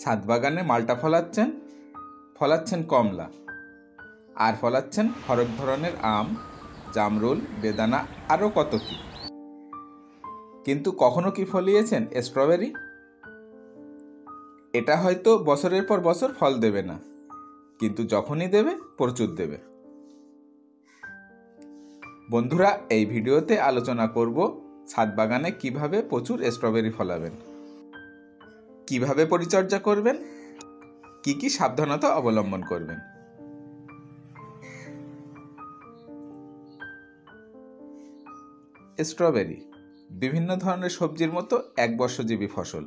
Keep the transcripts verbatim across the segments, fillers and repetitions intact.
ছাদ বাগানে মালটা ফলাচ্ছেন, ফলাচ্ছেন কমলা, আর ফলাচ্ছেন হরেক ধরনের আম, জামরুল, বেদানা, আরও কত কি। কিন্তু কখনো কি ফলিয়েছেন স্ট্রবেরি? এটা হয়তো বছরের পর বছর ফল দেবে না, কিন্তু যখনই দেবে প্রচুর দেবে। বন্ধুরা, এই ভিডিওতে আলোচনা করব ছাদ বাগানে কিভাবে প্রচুর স্ট্রবেরি ফলাবেন, কিভাবে পরিচর্যা করবেন, কি কি সাবধানতা অবলম্বন করবেন। স্ট্রবেরি বিভিন্ন ধরনের সবজির মতো এক বর্ষজীবী ফসল।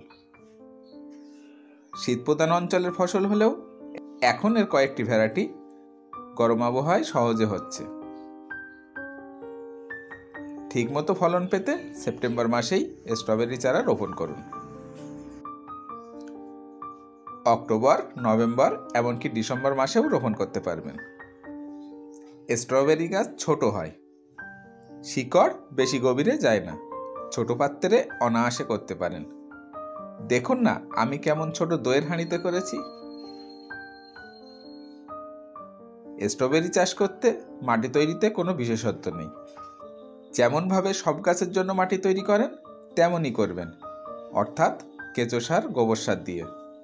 শীতপ্রধান অঞ্চলের ফসল হলেও এখন এর কয়েকটি ভ্যারাইটি গরম আবহাওয়ায় সহজে হচ্ছে। ঠিকমতো ফলন পেতে সেপ্টেম্বর মাসেই স্ট্রবেরি চারা রোপণ করুন। অক্টোবর, নভেম্বর, এমনকি ডিসেম্বর মাসেও রোপণ করতে পারবেন। স্ট্রবেরি গাছ ছোট হয়, শিকড় বেশি গভীরে যায় না, ছোট পাত্রে অনায়াসে করতে পারেন। দেখুন না আমি কেমন ছোট দইয়ের হাঁড়িতে করেছি। স্ট্রবেরি চাষ করতে মাটি তৈরিতে কোনো বিশেষত্ব নেই। যেমনভাবে সব গাছের জন্য মাটি তৈরি করেন তেমনই করবেন, অর্থাৎ কেঁচো সার, গোবর সার দিয়ে।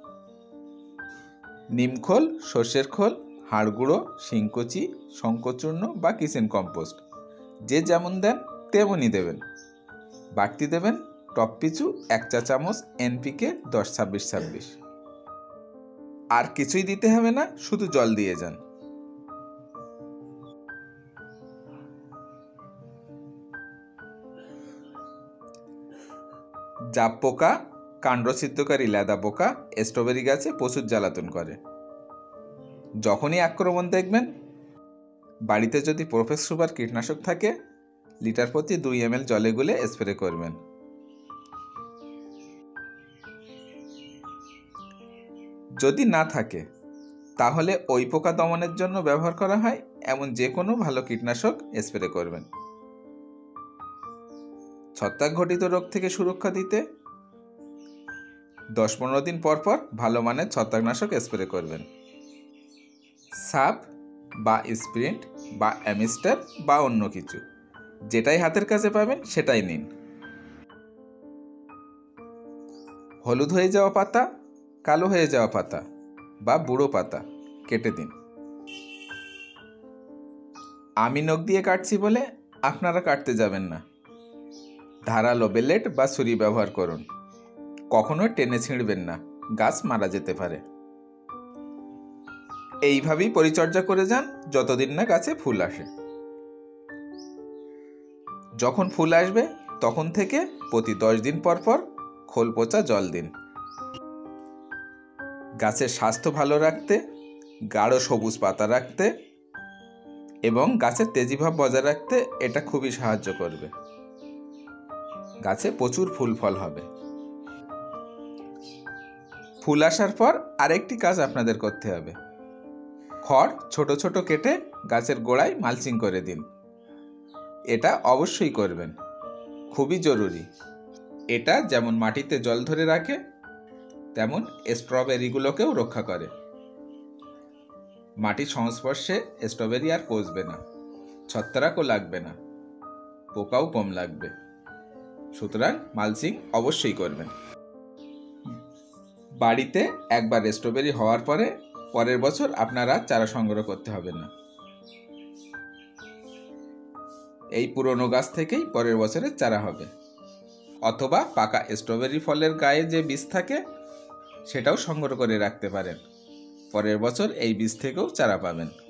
নিমখোল, সর্ষের খোল, হাড় গুঁড়ো, শিংকুচি, শঙ্কচূর্ণ বা কিচেন কম্পোস্ট যে যেমন দেন তেমনই দেবেন। বাড়তি দেবেন টপ পিছু এক চা চামচ এনপিকে দশ ছাব্বিশ ছাব্বিশ। আর কিছুই দিতে হবে না, শুধু জল দিয়ে যান। জাপ পোকা, কাণ্ডছিদ্রকারী লেদা পোকা স্ট্রবেরি গাছে প্রচুর জ্বালাতন করে। যখনই আক্রমণ দেখবেন, বাড়িতে যদি প্রোফেক্স সুপার কীটনাশক থাকে লিটার প্রতি দুই এম এল জলে গুলে স্প্রে করবেন। যদি না থাকে তাহলে ওই পোকা দমনের জন্য ব্যবহার করা হয় এমন যে কোনো ভালো কীটনাশক স্প্রে করবেন। ছত্রাক ঘটিত রোগ থেকে সুরক্ষা দিতে দশ পনেরো দিন পর পর ভালো মানের ছত্রাকনাশক স্প্রে করবেন। সাপ বা স্প্রিন্ট বা অ্যামিস্টার বা অন্য কিছু, যেটাই হাতের কাছে পাবেন সেটাই নিন। হলুদ হয়ে যাওয়া পাতা, কালো হয়ে যাওয়া পাতা বা বুড়ো পাতা কেটে দিন। আমি নখ দিয়ে কাটছি বলে আপনারা কাটতে যাবেন না। ধারালো ব্লেড বা ছুরি ব্যবহার করুন। কখনোই টেনে ছিঁড়বেন না, গাছ মারা যেতে পারে। এইভাবেই পরিচর্যা করে যান যতদিন না গাছে ফুল আসে। যখন ফুল আসবে তখন থেকে প্রতি দশ দিন পর পর খোল পচা জল দিন। গাছের স্বাস্থ্য ভালো রাখতে, গাঢ় সবুজ পাতা রাখতে এবং গাছের তেজিভাব বজায় রাখতে এটা খুবই সাহায্য করবে। গাছে প্রচুর ফুল ফল হবে। ফুল আসার পর আরেকটি কাজ আপনাদের করতে হবে। খড় ছোট ছোট কেটে গাছের গোড়ায় মালচিং করে দিন। এটা অবশ্যই করবেন, খুবই জরুরি। এটা যেমন মাটিতে জল ধরে রাখে তেমন স্ট্রবেরিগুলোকেও রক্ষা করে। মাটির সংস্পর্শে স্ট্রবেরি আর পচবে না, ছত্রাকও লাগবে না, পোকাও কম লাগবে। সুতরাং মালচিং অবশ্যই করবেন। বাড়িতে একবার স্ট্রবেরি হওয়ার পরে পরের বছর আপনারা চারা সংগ্রহ করতে হবে না। এই পুরনো গাছ থেকেই পরের বছরের চারা হবে। অথবা পাকা স্ট্রবেরি ফলের গায়ে যে বীজ থাকে সেটাও সংগ্রহ করে রাখতে পারেন। পরের বছর এই বীজ থেকেও চারা পাবেন।